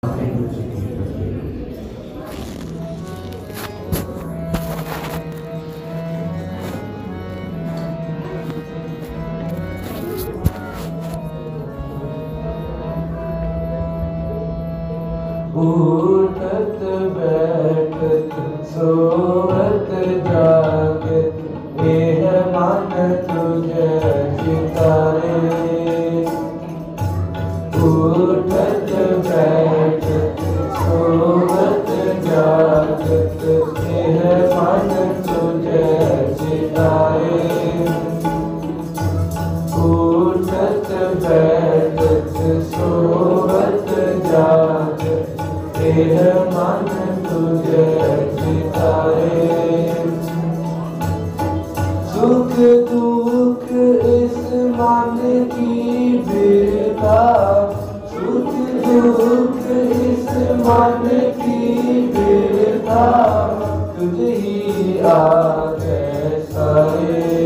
उठत बैठत सोवत जागत एह मन तुझे चितारे। उठत बैठत सोवत जागत एह मन तुझे चितारे। उठत बैठत सोवत जागत एह मन तुझे चितारे। सुख दुख इस मन की बिरता, सुख दुख इस मन की बिरता, तुझ ही आगे सारे,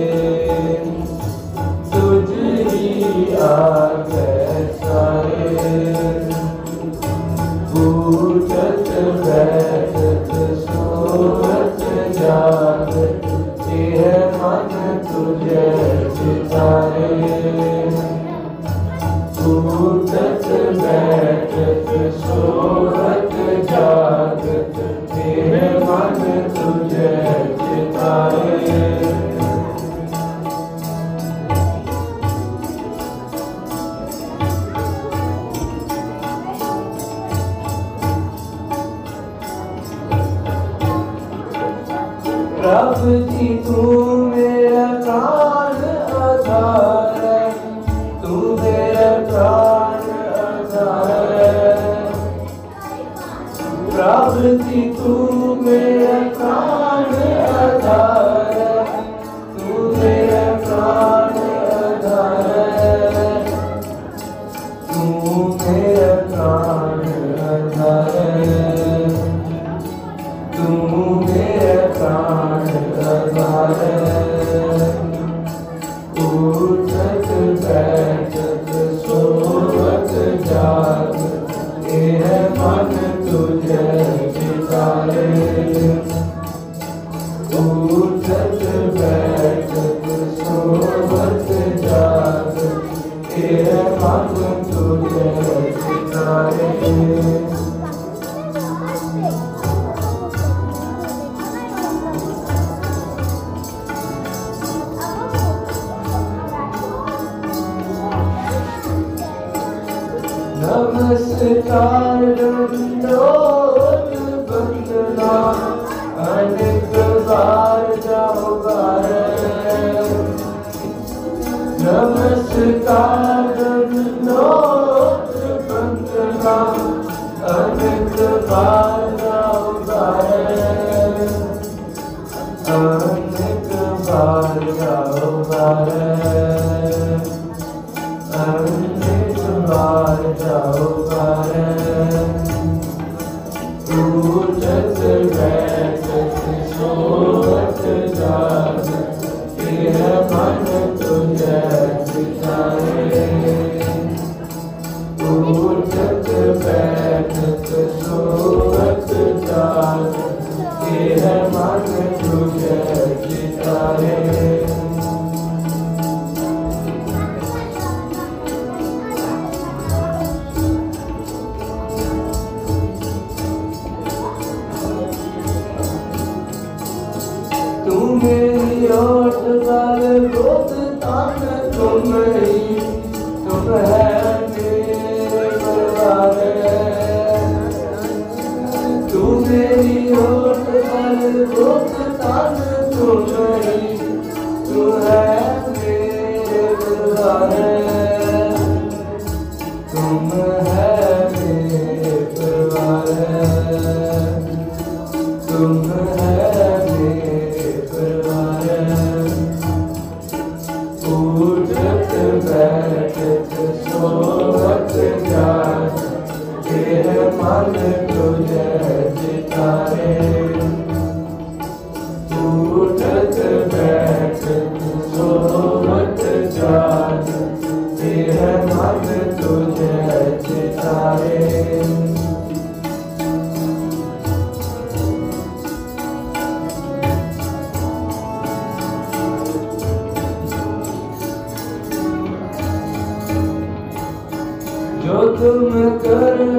तुझ ही आगे सारे। उठत बैठत सोवत जागत एह मन तुझे चितारे। उठत बैठत सोवत जागत एह मन तुझे चितारे। प्रभ जी तू मेरा प्राण आधार है, तू मेरा प्राण आधार है। प्रभ जी तू मेरा प्राण आधार है, तू मेरा प्राण आधार है। तू मेरा प्राण आधार है, तू मेरा प्राण आधार है। उठत बैठत सोवत जागत एह मन तुझे चितारे। उठत बैठत सोवत जागत एह मन तुझे चितारे। नमस्कार दंडोत वंदना, अनेक बार जाओ बार। नमस्कार दंडोत वंदना, अनेक बार जाओ बार। अनेक बार जाओ बार, अनेक बार जाओ बार। उठत बैठत सोवत जागत एह मन तुझे चितारे। उठत बैठत सोवत जागत एह मन तुझे चितारे। तू मेरी ओट बाल गोद तान तुम ही, तुम है मेरे परिवार। तू मेरी ओट बाल गोद तान तुम ही, तू है मेरे परिवार। तुम है मेरे परिवार, तुम है मेरे परिवार। उठत बैठत सोवत जागत एह मन तुझे चितारे। उठत बैठत सोवत जागत एह मन तुझे चितारे।